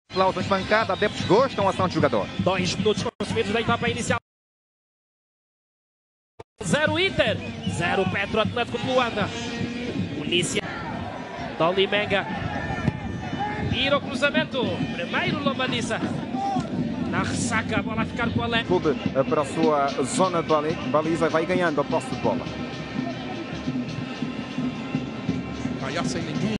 Aplausos de bancada, adeptos gostam da ação de jogador. 2 minutos consumidos da etapa inicial. 0 Inter, 0 Petro Atlético de Luanda. Polícia. Doli Menga. Ir ao cruzamento. Primeiro Lombaniça. Na ressaca, a bola a ficar com a Alex. Clube para a sua zona de baliza, vai ganhando a posse de bola. Sem nenhum